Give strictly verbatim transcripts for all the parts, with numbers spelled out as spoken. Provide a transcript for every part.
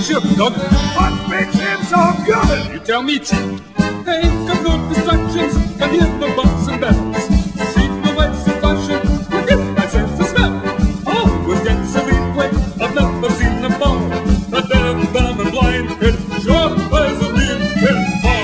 ship, Doug. What makes him so good? You tell me, Chief. Hey, got no distractions, can hear the bells and bells. See the ways of fashion, forget my sense of smell. Always gets a lead way, I've never seen them fall. A deaf, dumb, and blind kid sure plays a mean pinball.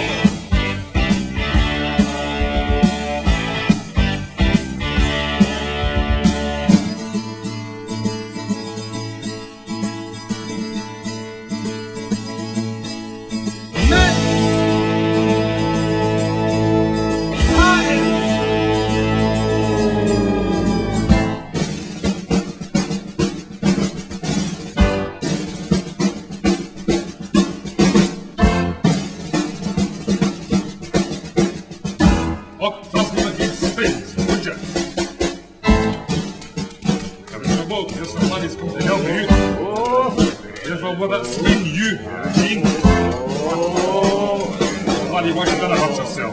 Och, fast man inte spins, would you? Come in the boat, there's somebody's come to help you. Careful with that swing, you, Gene. Bloody why you better hurt yourself.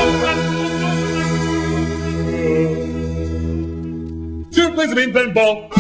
Plays a mean pinball.